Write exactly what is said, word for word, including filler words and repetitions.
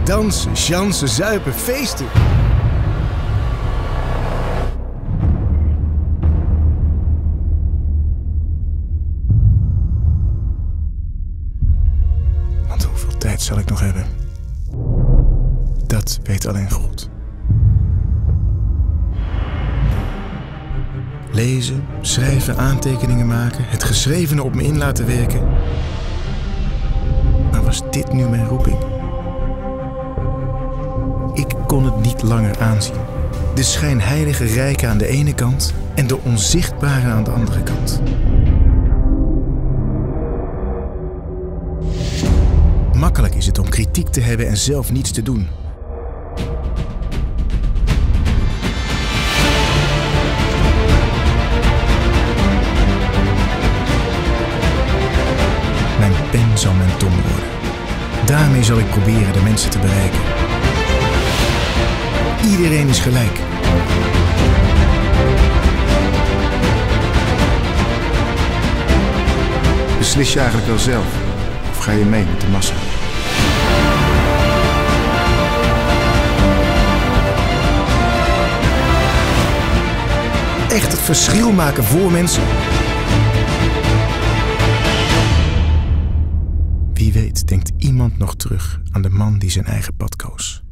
dansen, chansen, zuipen, feesten. Want hoeveel tijd zal ik nog hebben? Dat weet alleen God. Lezen, schrijven, aantekeningen maken, het geschrevene op me in laten werken. Maar was dit nu mijn roeping? Ik kon het niet langer aanzien. De schijnheilige rijken aan de ene kant en de onzichtbare aan de andere kant. Makkelijk is het om kritiek te hebben en zelf niets te doen. Mijn pen zal mijn tong worden. Daarmee zal ik proberen de mensen te bereiken. Iedereen is gelijk. Beslis je eigenlijk wel zelf? Of ga je mee met de massa? Echt het verschil maken voor mensen? Wie weet denkt iemand nog terug aan de man die zijn eigen pad koos.